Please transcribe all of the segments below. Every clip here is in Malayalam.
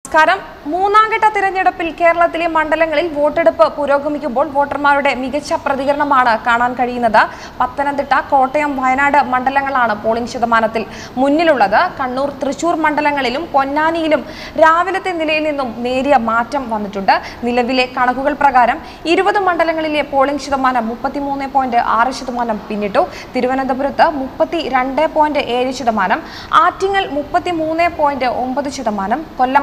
നമസ്കാരം. മൂന്നാംഘട്ട തിരഞ്ഞെടുപ്പിൽ കേരളത്തിലെ മണ്ഡലങ്ങളിൽ വോട്ടെടുപ്പ് പുരോഗമിക്കുമ്പോൾ വോട്ടർമാരുടെ മികച്ച പ്രതികരണമാണ് കാണാൻ കഴിയുന്നത്. പത്തനംതിട്ട, കോട്ടയം, വയനാട് മണ്ഡലങ്ങളാണ് പോളിംഗ് ശതമാനത്തിൽ മുന്നിലുള്ളത്. കണ്ണൂർ, തൃശൂർ മണ്ഡലങ്ങളിലും പൊന്നാനിയിലും രാവിലത്തെ നിലയിൽ നിന്നും നേരിയ മാറ്റം വന്നിട്ടുണ്ട്. നിലവിലെ കണക്കുകൾ പ്രകാരം 20 മണ്ഡലങ്ങളിലെ പോളിംഗ് ശതമാനം 33.6% പിന്നിട്ടു. തിരുവനന്തപുരത്ത് 32.7%, ആറ്റിങ്ങൽ 33.9%, കൊല്ലം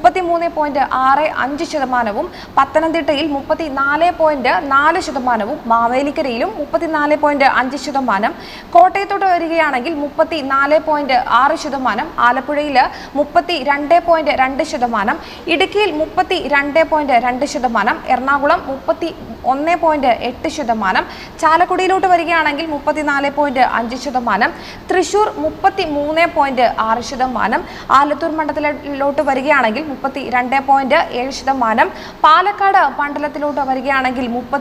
33.65%, പത്തനംതിട്ടയിൽ 34.4%, മാവേലിക്കരയിലും 34.5%, കോട്ടയത്തോട്ട് വരികയാണെങ്കിൽ 34.6%, ആലപ്പുഴയിൽ 32.2%, ഇടുക്കിയിൽ 32.2%, എറണാകുളം 31.8%, ചാലക്കുടിയിലോട്ട് വരികയാണെങ്കിൽ 34.5%, തൃശൂർ 33.6%, ആലത്തൂർ മണ്ഡലത്തിലോട്ട് വരികയാണെങ്കിൽ 32.7%, പാലക്കാട് മണ്ഡലത്തിലോട്ട് വരികയാണെങ്കിൽ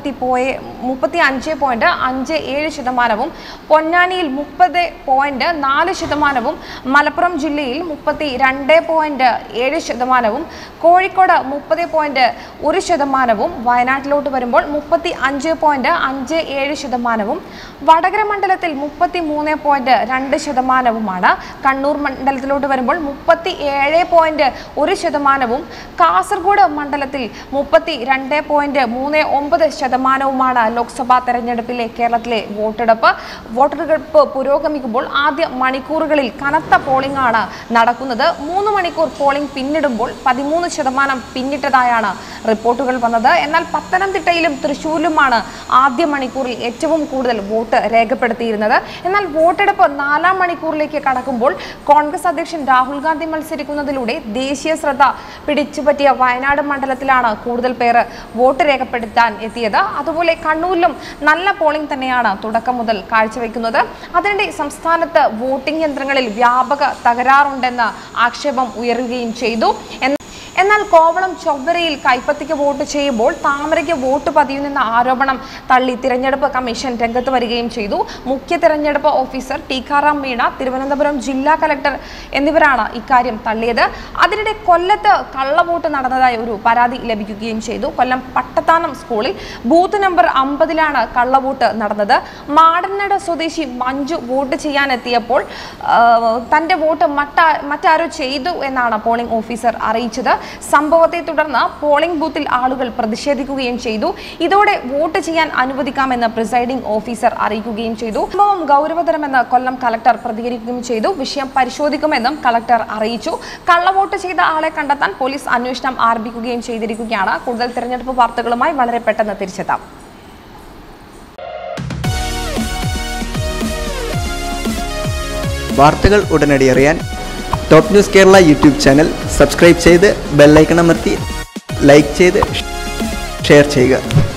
35.57%, പൊന്നാനിയിൽ 30.4%, മലപ്പുറം ജില്ലയിൽ 32.7%, കോഴിക്കോട് 30.1%, വയനാട്ടിലോട്ട് വരുമ്പോൾ 35.57%, വടകര മണ്ഡലത്തിൽ 33.2%, കണ്ണൂർ മണ്ഡലത്തിലോട്ട് വരുമ്പോൾ 37.1%, കാസർഗോഡ് മണ്ഡലത്തിൽ 32.39% ലോക്സഭാ തെരഞ്ഞെടുപ്പിലെ കേരളത്തിലെ വോട്ടെടുപ്പ് പുരോഗമിക്കുമ്പോൾ ആദ്യ മണിക്കൂറുകളിൽ കനത്ത പോളിംഗ് ആണ് നടക്കുന്നത്. 3 മണിക്കൂർ പോളിംഗ് പിന്നിടുമ്പോൾ 13% പിന്നിട്ടതായാണ് റിപ്പോർട്ടുകൾ വന്നത്. എന്നാൽ പത്തനംതിട്ടയിലും തൃശ്ശൂരിലുമാണ് ആദ്യ മണിക്കൂറിൽ ഏറ്റവും കൂടുതൽ വോട്ട് രേഖപ്പെടുത്തിയിരുന്നത്. എന്നാൽ വോട്ടെടുപ്പ് 4-ാം മണിക്കൂറിലേക്ക് കടക്കുമ്പോൾ കോൺഗ്രസ് അധ്യക്ഷൻ രാഹുൽ ഗാന്ധി മത്സരിക്കുന്നതിലൂടെ ദേശീയ ശ്രദ്ധ പിടിച്ചുപറ്റിയ വയനാട് മണ്ഡലത്തിലാണ് കൂടുതൽ പേർ വോട്ട് രേഖപ്പെടുത്താൻ എത്തിയത്. അതുപോലെ കണ്ണൂരിലും നല്ല പോളിംഗ് തന്നെയാണ് തുടക്കം മുതൽ കാഴ്ചവെക്കുന്നത്. അതിനിടെ സംസ്ഥാനത്ത് വോട്ടിംഗ് യന്ത്രങ്ങളിൽ വ്യാപക തകരാറുണ്ടെന്ന ആക്ഷേപം ഉയരുകയും ചെയ്തു. എന്നാൽ കോവളം ചൊവ്വരയിൽ കൈപ്പത്തിക്ക് വോട്ട് ചെയ്യുമ്പോൾ താമരയ്ക്ക് വോട്ട് പതിയുമെന്ന ആരോപണം തള്ളി തിരഞ്ഞെടുപ്പ് കമ്മീഷൻ രംഗത്ത് വരികയും ചെയ്തു. മുഖ്യ തിരഞ്ഞെടുപ്പ് ഓഫീസർ ടിക്കാറാം മീണ, തിരുവനന്തപുരം ജില്ലാ കലക്ടർ എന്നിവരാണ് ഇക്കാര്യം തള്ളിയത്. അതിനിടെ കൊല്ലത്ത് കള്ളവോട്ട് നടന്നതായി ഒരു പരാതി ലഭിക്കുകയും ചെയ്തു. കൊല്ലം പട്ടത്താനം സ്കൂളിൽ ബൂത്ത് നമ്പർ 50-ലാണ് കള്ളവോട്ട് നടന്നത്. മാടനാട് സ്വദേശി മഞ്ജു വോട്ട് ചെയ്യാനെത്തിയപ്പോൾ തന്റെ വോട്ട് മറ്റാരോ ചെയ്തു എന്നാണ് പോളിംഗ് ഓഫീസർ അറിയിച്ചത്. സംഭവത്തെ തുടർന്ന് പോളിംഗ് ബൂത്തിൽ ആളുകൾ പ്രതിഷേധിക്കുകയും ചെയ്തു. ഇതോടെ വോട്ട് ചെയ്യാൻ അനുവദിക്കാമെന്ന് പ്രിസൈഡിംഗ് ഓഫീസർ അറിയിക്കുകയും ചെയ്തു. സംഭവം ഗൗരവതരമെന്ന് കൊല്ലം കളക്ടർ പ്രതികരിക്കുകയും ചെയ്തു. വിഷയം പരിശോധിക്കുമെന്നും കളക്ടർ അറിയിച്ചു. കള്ളവോട്ട് ചെയ്ത ആളെ കണ്ടെത്താൻ പോലീസ് അന്വേഷണം ആരംഭിക്കുകയും ചെയ്തിരിക്കുകയാണ്. കൂടുതൽ തിരഞ്ഞെടുപ്പ് വാർത്തകളുമായി വളരെ പെട്ടെന്ന് തിരിച്ചെത്താം. വാർത്തകൾ ഉടനടി അറിയാൻ top news Kerala YouTube channel subscribe ചെയ്ത് ബെല്ലൈക്കൺ അമർത്തി ലൈക്ക് ചെയ്ത് ഷെയർ ചെയ്യുക.